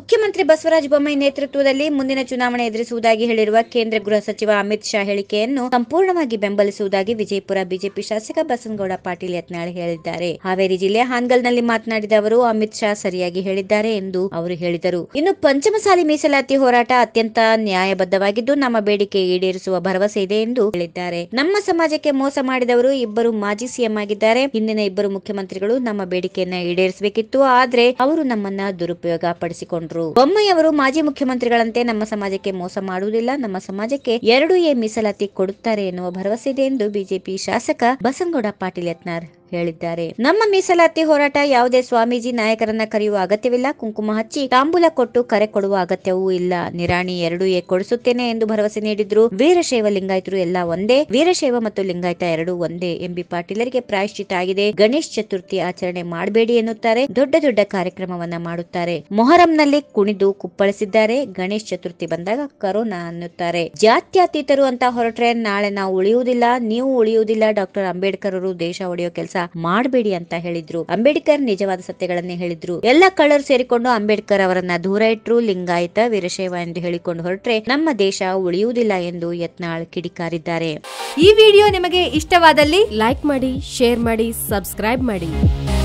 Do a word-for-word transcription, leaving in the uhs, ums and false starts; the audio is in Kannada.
ಮುಖ್ಯಮಂತ್ರಿ ಬಸವರಾಜ ಬೊಮ್ಮಾಯಿ ನೇತೃತ್ವದಲ್ಲಿ ಮುಂದಿನ ಚುನಾವಣೆ ಎದುರಿಸುವುದಾಗಿ ಹೇಳಿರುವ ಕೇಂದ್ರ ಗೃಹ ಸಚಿವ ಅಮಿತ್ ಶಾ ಹೇಳಿಕೆಯನ್ನು ಸಂಪೂರ್ಣವಾಗಿ ಬೆಂಬಲಿಸುವುದಾಗಿ ವಿಜಯಪುರ ಬಿಜೆಪಿ ಶಾಸಕ ಬಸನಗೌಡ ಪಾಟೀಲ್ ಯತ್ನಾಳ್ ಹೇಳಿದ್ದಾರೆ. ಹಾವೇರಿ ಜಿಲ್ಲೆ ಹಾನಗಲ್ನಲ್ಲಿ ಮಾತನಾಡಿದ ಅವರು, ಅಮಿತ್ ಶಾ ಸರಿಯಾಗಿ ಹೇಳಿದ್ದಾರೆ ಎಂದು ಅವರು ಹೇಳಿದರು. ಇನ್ನು ಪಂಚಮಸಾಲಿ ಮೀಸಲಾತಿ ಹೋರಾಟ ಅತ್ಯಂತ ನ್ಯಾಯಬದ್ಧವಾಗಿದ್ದು ನಮ್ಮ ಬೇಡಿಕೆ ಈಡೇರಿಸುವ ಭರವಸೆ ಇದೆ ಎಂದು ಹೇಳಿದ್ದಾರೆ. ನಮ್ಮ ಸಮಾಜಕ್ಕೆ ಮೋಸ ಮಾಡಿದವರು ಇಬ್ಬರು ಮಾಜಿ ಸಿಎಂ ಆಗಿದ್ದಾರೆ. ಹಿಂದಿನ ಇಬ್ಬರು ಮುಖ್ಯಮಂತ್ರಿಗಳು ನಮ್ಮ ಬೇಡಿಕೆಯನ್ನ ಈಡೇರಿಸಬೇಕಿತ್ತು, ಆದ್ರೆ ಅವರು ನಮ್ಮನ್ನ ದುರುಪಯೋಗ ಪಡಿಸಿಕೊಂಡ್ರು. ಬೊಮ್ಮಾಯಿ ಅವರು ಮಾಜಿ ಮುಖ್ಯಮಂತ್ರಿಗಳಂತೆ ನಮ್ಮ ಸಮಾಜಕ್ಕೆ ಮೋಸ ಮಾಡುವುದಿಲ್ಲ, ನಮ್ಮ ಸಮಾಜಕ್ಕೆ ಎರಡು ಎ ಮೀಸಲಾತಿ ಕೊಡುತ್ತಾರೆ ಎನ್ನುವ ಭರವಸೆ ಇದೆ ಎಂದು ಬಿಜೆಪಿ ಶಾಸಕ ಬಸನಗೌಡ ಪಾಟೀಲ್ ಯತ್ನಾಳ್ ಹೇಳಿದ್ದಾರೆ. ನಮ್ಮ ಮೀಸಲಾತಿ ಹೋರಾಟ ಯಾವುದೇ ಸ್ವಾಮೀಜಿ ನಾಯಕರನ್ನ ಕರೆಯುವ ಅಗತ್ಯವಿಲ್ಲ, ಕುಂಕುಮ ಹಚ್ಚಿ ತಾಂಬೂಲ ಕೊಟ್ಟು ಕರೆ ಕೊಡುವ ಅಗತ್ಯವೂ ಇಲ್ಲ. ನಿರಾಣಿ ಎರಡು ಎ ಕೊಡಿಸುತ್ತೇನೆ ಎಂದು ಭರವಸೆ ನೀಡಿದ್ರು. ವೀರಶೈವ ಲಿಂಗಾಯತರು ಎಲ್ಲ ಒಂದೇ, ವೀರಶೈವ ಮತ್ತು ಲಿಂಗಾಯತ ಎರಡು ಒಂದೇ. ಎಂಬಿ ಪಾಟೀಲರಿಗೆ ಪ್ರಾಯಶ್ಚಿತ ಆಗಿದೆ. ಗಣೇಶ ಚತುರ್ಥಿ ಆಚರಣೆ ಮಾಡಬೇಡಿ ಎನ್ನುತ್ತಾರೆ. ದೊಡ್ಡ ದೊಡ್ಡ ಕಾರ್ಯಕ್ರಮವನ್ನ ಮಾಡುತ್ತಾರೆ. ಮೊಹರಂನಲ್ಲಿ ಕುಣಿದು ಕುಪ್ಪಳಿಸಿದ್ದಾರೆ. ಗಣೇಶ ಚತುರ್ಥಿ ಬಂದಾಗ ಕರೋನಾ ಅನ್ನುತ್ತಾರೆ. ಜಾತ್ಯತೀತರು ಅಂತ ಹೊರಟ್ರೆ ನಾಳೆ ನಾವು ಉಳಿಯುವುದಿಲ್ಲ, ನೀವು ಉಳಿಯುವುದಿಲ್ಲ. ಡಾಕ್ಟರ್ ಅಂಬೇಡ್ಕರ್ ಅವರು ದೇಶ ಒಡೆಯೋ ಕೆಲಸ ಮಾಡಬೇಡಿ ಅಂತ ಹೇಳಿದ್ರು. ಅಂಬೇಡ್ಕರ್ ನಿಜವಾದ ಸತ್ಯಗಳನ್ನೇ ಹೇಳಿದ್ರು. ಎಲ್ಲ ಕಳ್ಳರು ಸೇರಿಕೊಂಡು ಅಂಬೇಡ್ಕರ್ ಅವರನ್ನ ದೂರ ಇಟ್ರು. ಲಿಂಗಾಯತ ವೀರಶೈವ ಎಂದು ಹೇಳಿಕೊಂಡು ಹೊರಟ್ರೆ ನಮ್ಮ ದೇಶ ಉಳಿಯುವುದಿಲ್ಲ ಎಂದು ಯತ್ನಾಳ್ ಕಿಡಿಕಾರಿದ್ದಾರೆ. ಈ ವಿಡಿಯೋ ನಿಮಗೆ ಇಷ್ಟವಾದಲ್ಲಿ ಲೈಕ್ ಮಾಡಿ, ಶೇರ್ ಮಾಡಿ, ಸಬ್ಸ್ಕ್ರೈಬ್ ಮಾಡಿ.